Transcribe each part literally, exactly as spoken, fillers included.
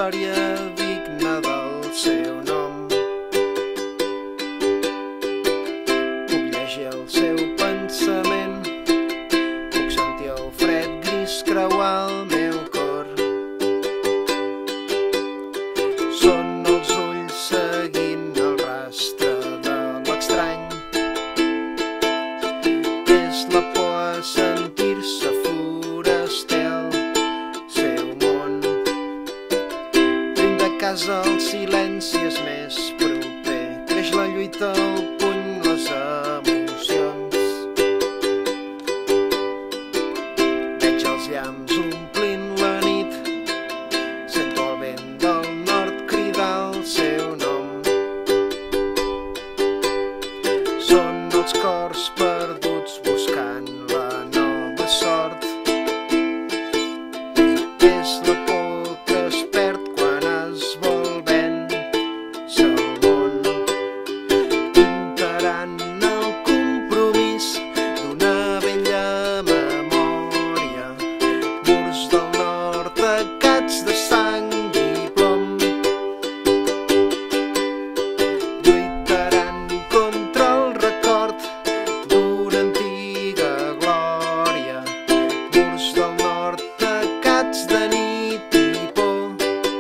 història digna del seu nom. Puc llegir el seu pensament, puc sentir el fred gris creuar el meu cor. Són els ulls seguint el rastre de l'estrany. És la por a sentir-se foraster al seu món. Lluny de casa el silenci és més proper, creix la lluita, el puny, les emocions. Veig els llamps omplint la nit, sento el vent del nord cridar el seu nom. Són els cors perduts buscant la nova sort. És la por que es perd quan es vol vèncer el món. Pintaran el compromís d'una vella memòria, murs del nord tacats de sang i plom. Lluitaran contra el record d'una antiga glòria, murs del nord tacats de nit i por.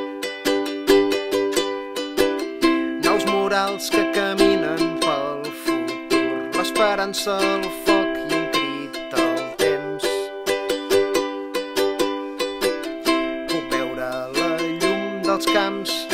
Naus morals que caminen pel futur, l'esperança, el foc i un crit al temps. Puc veure la llum dels camps